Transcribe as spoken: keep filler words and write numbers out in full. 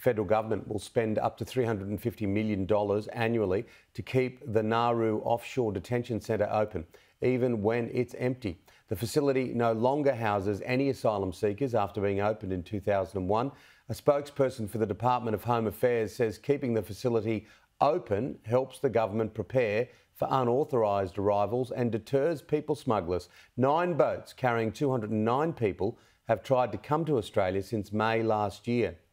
federal government will spend up to three hundred fifty million dollars annually to keep the Nauru offshore detention centre open, even when it's empty. The facility no longer houses any asylum seekers after being opened in two thousand one. A spokesperson for the Department of Home Affairs says keeping the facility open helps the government prepare for unauthorised arrivals and deters people smugglers. Nine boats carrying two hundred nine people have tried to come to Australia since May last year.